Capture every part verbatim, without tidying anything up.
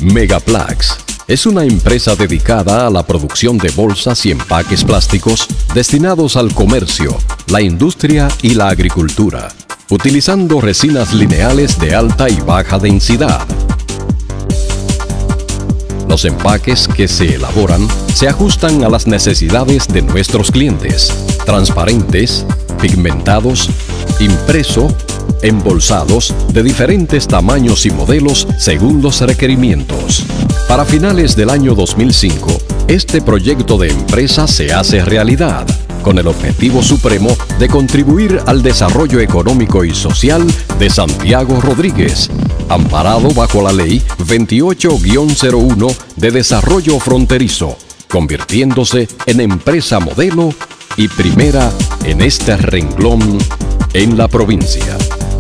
Megaplax es una empresa dedicada a la producción de bolsas y empaques plásticos destinados al comercio, la industria y la agricultura, utilizando resinas lineales de alta y baja densidad. Los empaques que se elaboran se ajustan a las necesidades de nuestros clientes: transparentes, pigmentados, impreso, embolsados de diferentes tamaños y modelos según los requerimientos. Para finales del año dos mil cinco, este proyecto de empresa se hace realidad, con el objetivo supremo de contribuir al desarrollo económico y social de Santiago Rodríguez, amparado bajo la Ley veintiocho guión cero uno de Desarrollo Fronterizo, convirtiéndose en empresa modelo y primera en este renglón en la provincia.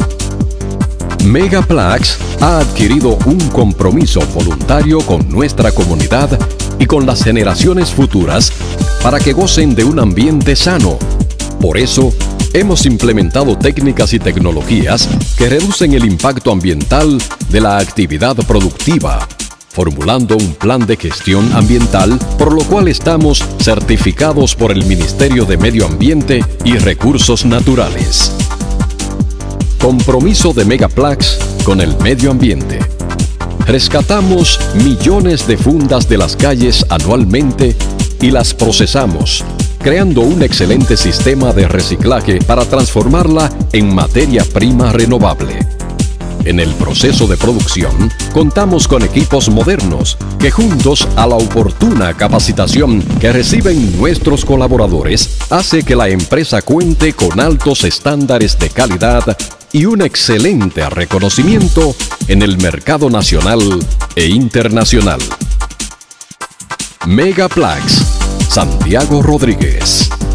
Megaplax ha adquirido un compromiso voluntario con nuestra comunidad y con las generaciones futuras para que gocen de un ambiente sano. Por eso, hemos implementado técnicas y tecnologías que reducen el impacto ambiental de la actividad productiva, formulando un plan de gestión ambiental, por lo cual estamos certificados por el Ministerio de Medio Ambiente y Recursos Naturales. Compromiso de Megaplax con el medio ambiente. Rescatamos millones de fundas de las calles anualmente y las procesamos, creando un excelente sistema de reciclaje para transformarla en materia prima renovable. En el proceso de producción, contamos con equipos modernos que, juntos a la oportuna capacitación que reciben nuestros colaboradores, hace que la empresa cuente con altos estándares de calidad y un excelente reconocimiento en el mercado nacional e internacional. Megaplax, Santiago Rodríguez.